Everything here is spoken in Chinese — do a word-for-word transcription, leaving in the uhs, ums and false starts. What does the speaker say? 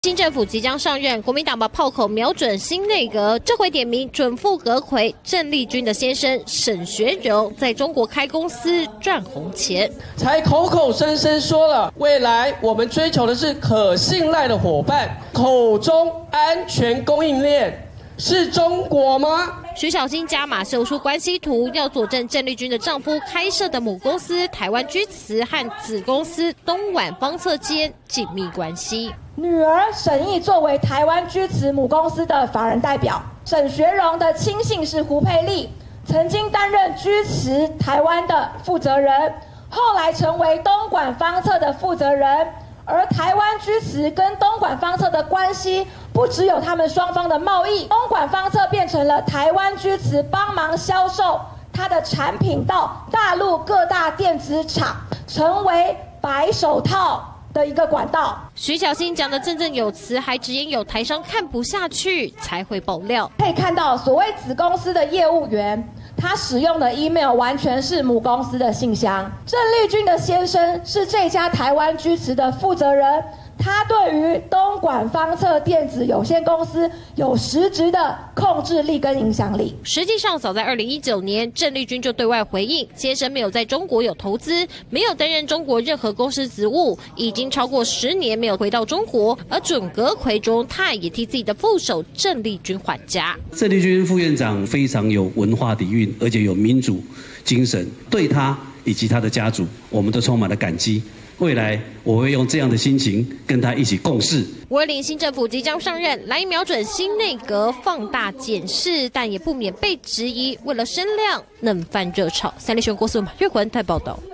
新政府即将上任，国民党把炮口瞄准新内阁，这回点名准副阁揆郑丽君的先生沈学荣在中国开公司赚红钱， 才口口声声说了未来我们追求的是可信赖的伙伴，口中安全供应链是中国吗？ 徐小新加码秀出关系图，要佐证郑丽君的丈夫开设的母公司台湾居慈和子公司东莞方策间紧密关系。 女儿沈毅作为台湾居慈母公司的法人代表，沈学荣的亲信是胡佩丽，曾经担任居慈台湾的负责人，后来成为东莞方策的负责人。而台湾居慈跟东莞方策的关系，不只有他们双方的贸易，东莞方策变成了台湾居慈帮忙销售它的产品到大陆各大电子厂，成为白手套的一个管道。 徐小新讲的振振有词，还直言有台商看不下去才会爆料。 可以看到，所谓子公司的业务员，他使用的 email 完全是母公司的信箱。郑丽君的先生是这家台湾居慈的负责人，他对于东莞方策电子有限公司有实质的控制力跟影响力。 实际上，早在二零一九年，郑丽君就对外回应，先生没有在中国有投资，没有担任中国任何公司职务，已经超过十年没有回到中国。而准阁揆中，他也替自己的副手郑丽君还价。 郑丽君副院长非常有文化底蕴，而且有民主精神，对他以及他的家族，我们都充满了感激。未来我会用这样的心情跟他一起共事。 五二零新政府即将上任，来瞄准新内阁放大检视，但也不免被质疑为了声量冷饭热炒。三立新闻郭素马月魂台报道。